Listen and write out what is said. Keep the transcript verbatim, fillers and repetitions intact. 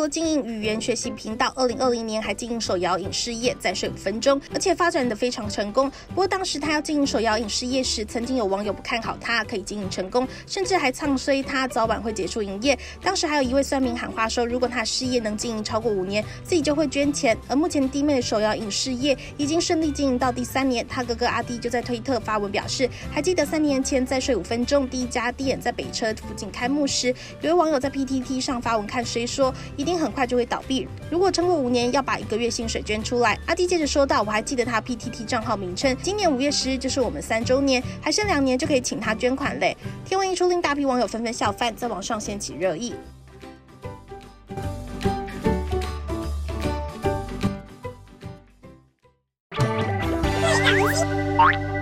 经营语言学习频道，二零二零年还经营手摇饮事业，再睡五分钟，而且发展得非常成功。不过当时他要经营手摇饮事业时，曾经有网友不看好他可以经营成功，甚至还唱衰他早晚会结束营业。当时还有一位算命喊话说，如果他事业能经营超过五年，自己就会捐钱。而目前弟妹的手摇饮事业已经顺利经营到第三年，他哥哥阿弟就在推特发文表示，还记得三年前再睡五分钟第一家店在北车附近开幕时，有位网友在 P T T 上发文看衰说，一定很快就会倒闭，如果撑过五年，要把一个月薪水捐出来。阿弟接着说道，我还记得他 P T T 账号名称，今年五月十日就是我们三周年，还剩两年就可以请他捐款嘞。天文一出，令大批网友纷纷笑翻，在网上掀起热议。 Bye.